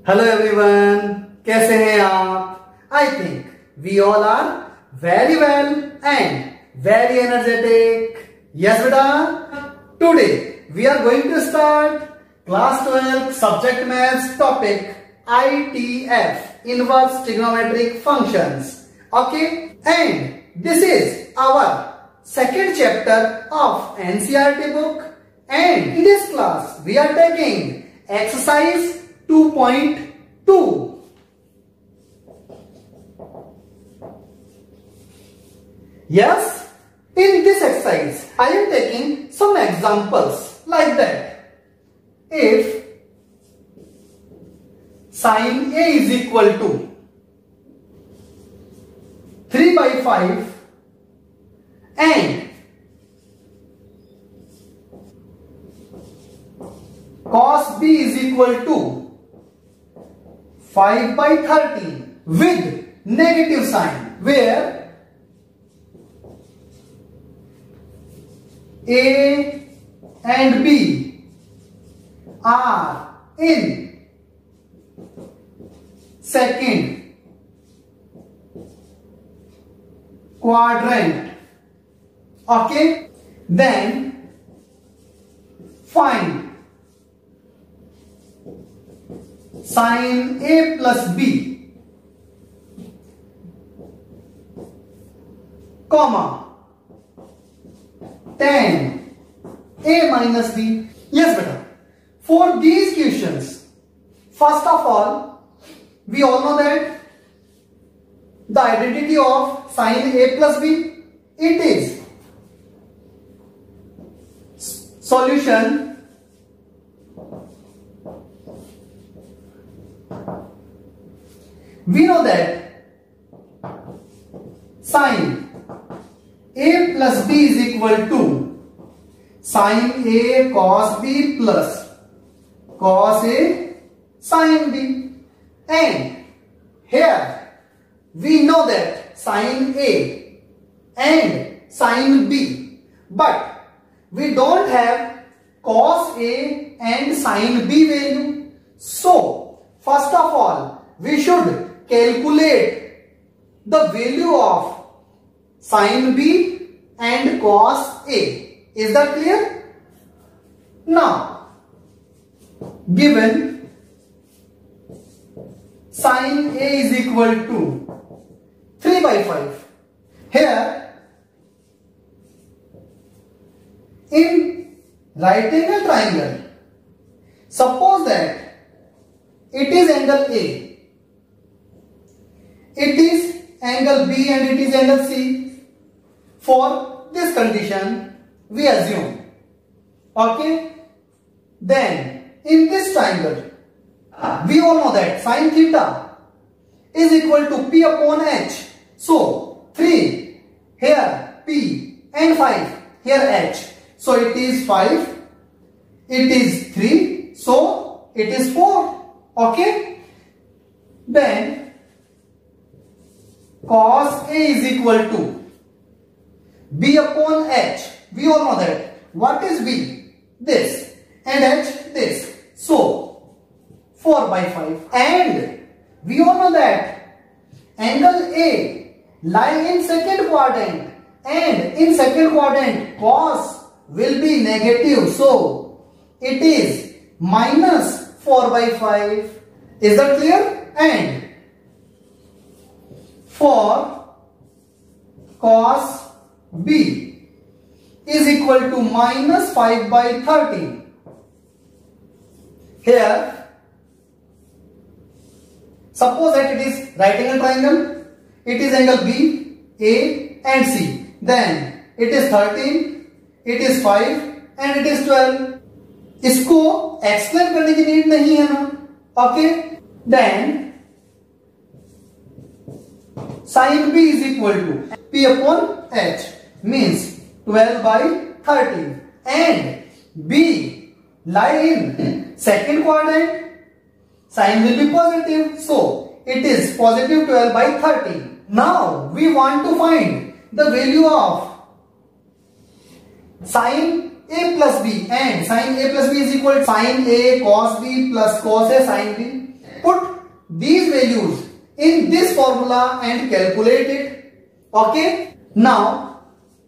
Hello everyone, कैसे हैं आप? I think we all are very well and very energetic. Yes बेटा, today we are going to start class 12 subject maths topic ITF, inverse trigonometric functions. Okay, and this is our second chapter of NCERT book, and in this class we are taking exercise 2.2. Yes, in this exercise I am taking some examples like that. If sin A is equal to 3 by 5 and cos B is equal to 5 by 13 with negative sign, where A and B are in second quadrant. Okay, then find sin A plus B, comma tan A minus B. Yes beta, for these questions, first of all we all know that the identity of sin A plus B, it is solution we know that sin A plus B is equal to sin A cos B plus cos A sin B, and here we know that sin A and sin B, but we don't have cos A and sin B value. So first of all we should calculate the value of sin B and cos A. Is that clear? Now, given sin A is equal to 3 by 5. Here, in right angle triangle, suppose that it is angle A, it is angle B and it is angle C. For this condition we assume. Okay, then in this triangle we all know that sin theta is equal to P upon H. So 3 here P and 5 here H. So it is 5, it is 3, so it is 4. Okay, then cos A is equal to B upon H. We all know that. What is B? This. And H this. So 4 by 5. And we all know that angle A lie in second quadrant, and in second quadrant cos will be negative. So it is minus 4 by 5. Is that clear? And for cos B is equal to minus 5 by 13. Here, suppose that it is right angle triangle, it is angle B, A and C. Then it is 13, it is 5 and it is 12. इसको explain करने की need नहीं है ना. Okay, then sin B is equal to P upon H, means 12 by 13, and B lie in second quadrant, sign will be positive, so it is positive 12 by 13. Now we want to find the value of sin A plus B, and sin A plus B is equal to sin A cos B plus cos A sin B. put these values in this formula and calculate it. Okay, now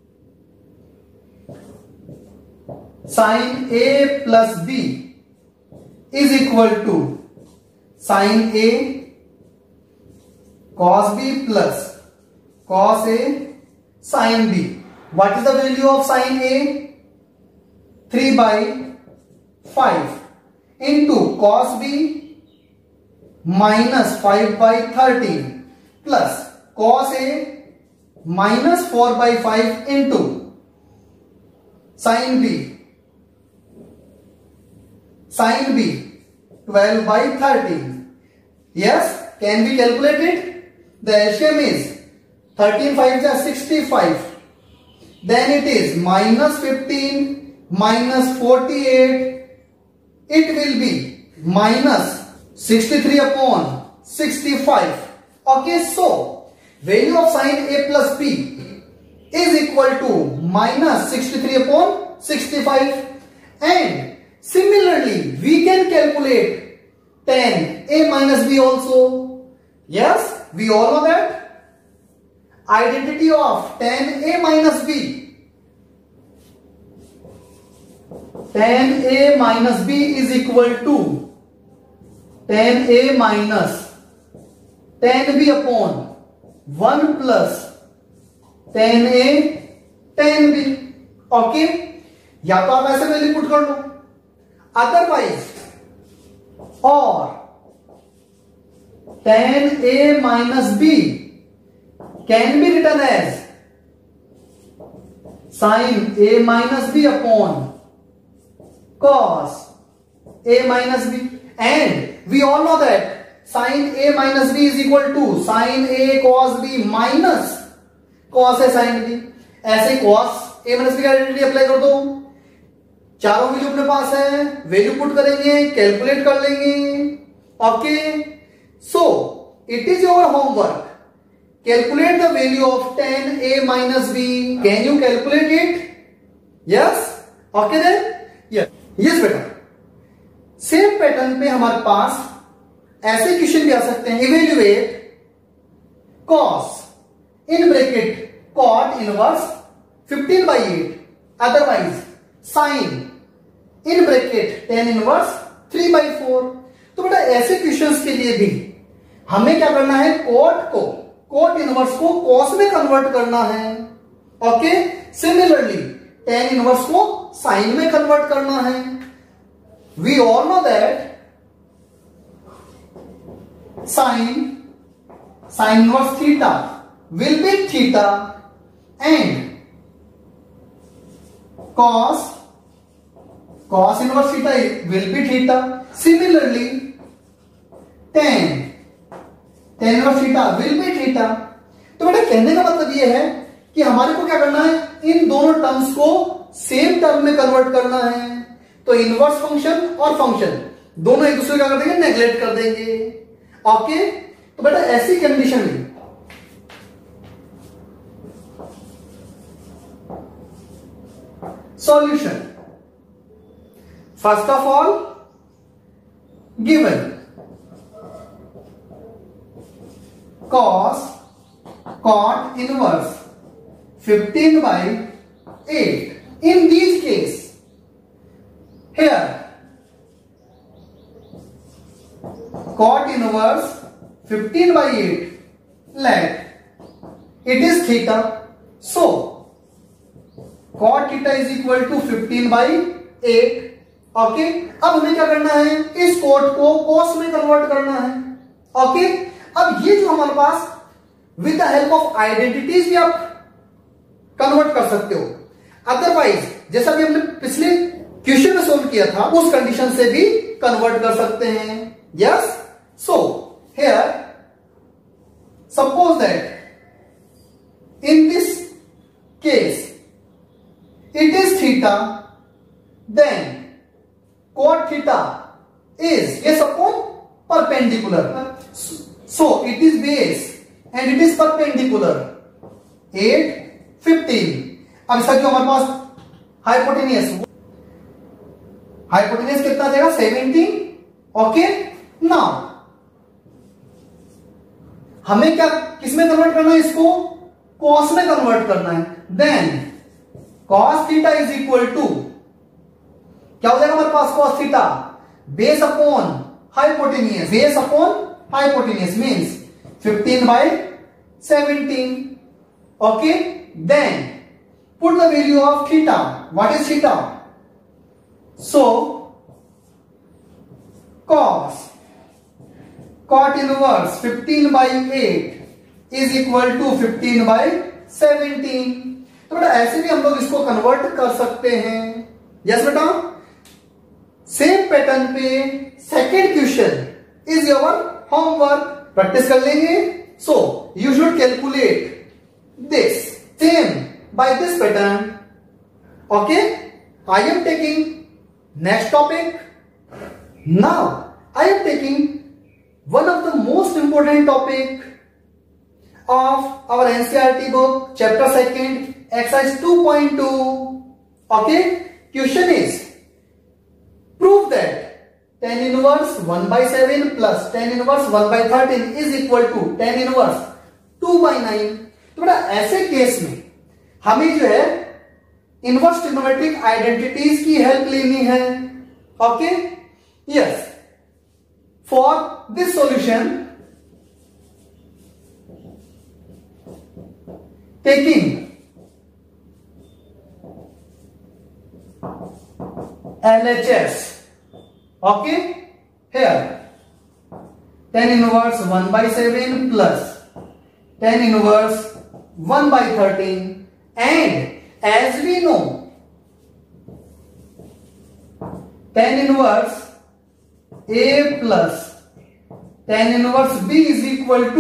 sin A plus B is equal to sin A cos B plus cos A sin B. What is the value of sin A? 3/5 into cos B minus 5/13 plus cos A minus 4/5 into sin B. Sin B 12/13. Yes, can we calculate it? The LCM is 13 5 is 65. Then it is minus 15 minus 48. It will be minus 63 upon 65. Okay, so value of sin A plus B is equal to minus 63 upon 65. And similarly, we can calculate tan A minus B also. Yes, we all know that. Identity of tan A minus B. Tan A minus B is equal to tan A minus tan B upon 1 plus tan A tan B. Okay, या तो आप ऐसे value put कर लो, otherwise और tan A minus B can be written as sin A minus B upon cos A minus B, and we all know that sin A minus B is equal to sin A cos B minus cos A sin B. ऐसे cos A minus B का identity apply कर दो, चारों value अपने पास है, value put करेंगे, calculate कर लेंगे. Okay, so it is your homework. Calculate the value of tan A minus B. Can you calculate it? Yes? Okay then? Yes. Yes बेटा. सेम पैटर्न पे हमारे पास ऐसे क्वेश्चन भी आ सकते हैं. Evaluate cos in bracket cot inverse 15/8. Otherwise sin in bracket tan inverse 3/4. तो बेटा ऐसे क्वेश्चंस के लिए भी हमें क्या करना है? कोट इनवर्स को कॉस में कन्वर्ट करना है. ओके, सिमिलरली टेन इनवर्स को साइन में कन्वर्ट करना है. We all know that sine inverse theta will be theta and cos inverse theta will be theta. Similarly tan inverse theta will be theta. तो बेटा कहने का मतलब ये है कि हमारे को क्या करना है? इन दोनों टर्म्स को सेम टर्म में कन्वर्ट करना है. तो इनवर्स फंक्शन और फंक्शन दोनों एक दूसरे का कर देंगे, नेग्लेक्ट कर देंगे. ओके, तो बेटा ऐसी कंडीशन में solution. First of all given cot inverse 15/8. In this case, here cot inverse 15/8, let it is theta. So cot theta is equal to 15/8. Okay, अब हमें क्या करना है? इस कोट को cos में कन्वर्ट करना है. ओके, अब ये जो हमारे पास with the help of identities भी आप कन्वर्ट कर सकते हो. अदरवाइज जैसा भी हमने पिछले क्वेश्चन में सोल्व किया था उस कंडीशन से भी कन्वर्ट कर सकते हैं. Yes, so here suppose that in this case it is theta, then cot theta is yes upon perpendicular. So it is base and it is perpendicular 8, 15. अब इसका जो हमारे पास हाइपोटेनियस कितना देगा? 17. ओके, नाउ हमें क्या किस में कन्वर्ट करना है, इसको कॉस में कन्वर्ट करना है। Then cos theta is equal to क्या हो जाएगा हमारे पास, cos theta base upon hypotenuse, base upon hypotenuse means 15/17। Okay, then put the value of theta. What is theta? So cot inverse 15/8 is equal to 15/17। तो बेटा ऐसे भी हम लोग इसको कन्वर्ट कर सकते हैं। यस बेटा, सेम पैटर्न पे second question is your homework, practice कर लेंगे। So you should calculate this same by this pattern. Okay, I am taking next topic. Now I am taking one of the most important topic of our NCERT book, chapter 2, exercise 2.2. Okay, question is prove that tan inverse 1/7 plus tan inverse 1/13 is equal to tan inverse 2/9। तो बेटा ऐसे case में हमें जो है inverse trigonometric identities की help लेनी है। Okay, yes, for this solution, taking LHS, okay, here tan inverse 1/7 plus tan inverse 1/13, and as we know tan inverse A plus tan inverse B is equal to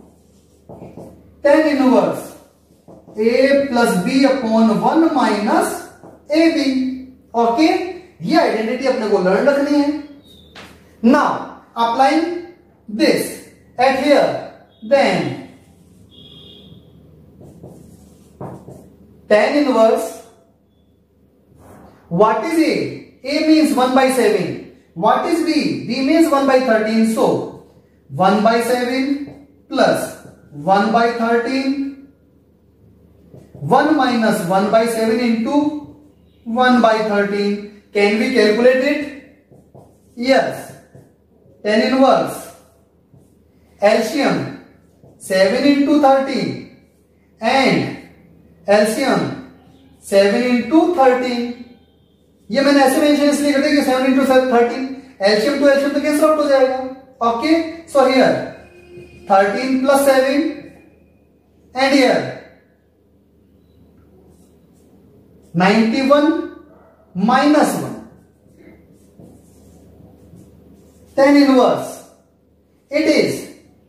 tan inverse A plus B upon 1 minus AB। Okay, ये identity अपने को learn रखनी है। Now applying this at here, then tan inverse, what is A? A means 1/7. What is B? B means 1/13. So 1/7 plus 1/13, 1 minus 1/7 into 1/13. Can we calculate it? Yes. Tan inverse LCM 7 into 13 and LCM 7 into 13। ये मैंने ऐसे mention इसलिए करते कि 7 into 13 LCM to LCM तो cancel out हो जाएगा। Okay, so here 13 plus 7 and here 91 minus 1, tan inverse, it is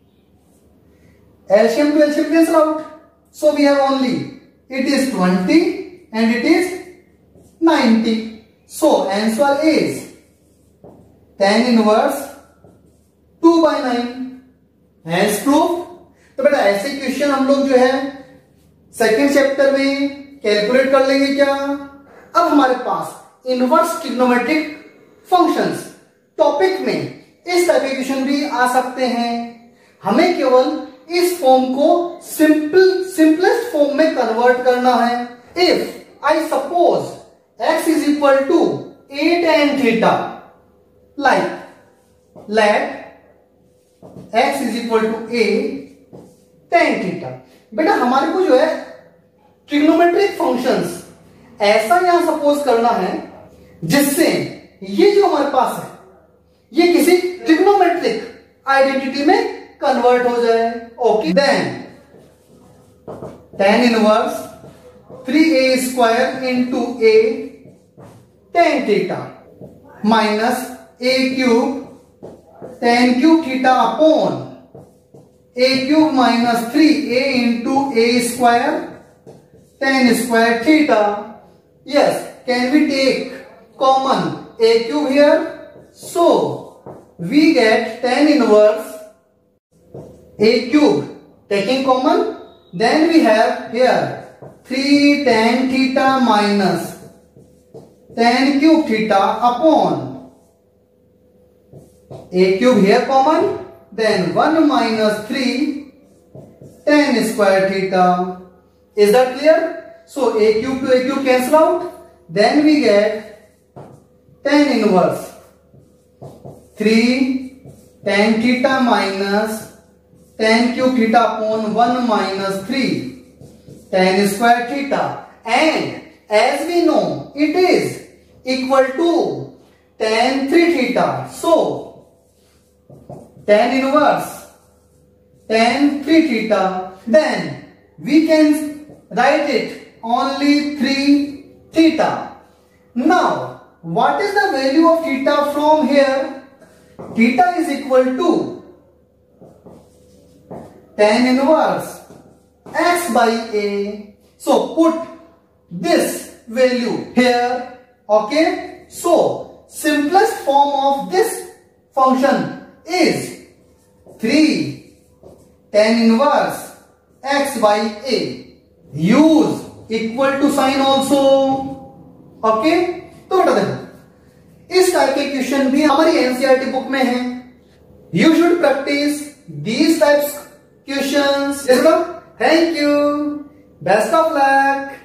LCM to LCM cancel out, so we have only it is 20 and it is 90. So answer is tan inverse 2/9 as proof। तो बेटा ऐसे question हम लोग जो है second chapter में calculate कर लेंगे क्या। अब हमारे पास इनवर्स ट्रिग्नोमेट्रिक फंक्शंस टॉपिक में इस टाइप के क्वेश्चन भी आ सकते हैं। हमें केवल इस फॉर्म को सिंपलेस्ट फॉर्म में कन्वर्ट करना है। If I suppose x is equal to a tan theta, like let x is equal to a tan theta। बेटा हमारे को जो है ट्रिग्नोमेट्रिक फंक्शंस ऐसा यहां सपोज करना है जिससे ये जो हमारे पास है ये किसी ट्रिग्नोमेट्रिक आइडेंटिटी में कन्वर्ट हो जाए। Okay, then tan inverse 3a square into a tan theta minus a cube tan cube theta upon a cube minus 3a into a square tan square theta। Yes, can we take common a cube here? So we get tan inverse a cube taking common, then we have here 3 tan theta minus tan cube theta upon a cube here common, then 1 minus 3 tan square theta. Is that clear? So a cube to a cube cancel out. Then we get tan inverse 3 tan theta minus tan cube theta upon 1 minus 3 tan square theta. And as we know, it is equal to tan 3 theta. So tan inverse tan 3 theta. Then we can write it only 3 theta. Now what is the value of theta from here? Theta is equal to tan inverse x by a. So put this value here. Okay. So simplest form of this function is 3 tan inverse x by a. Use equal to sign also. Okay तो बेटा देखो इस type के question भी हमारी NCERT book में है. You should practice these types questions. Thank you. Best of luck.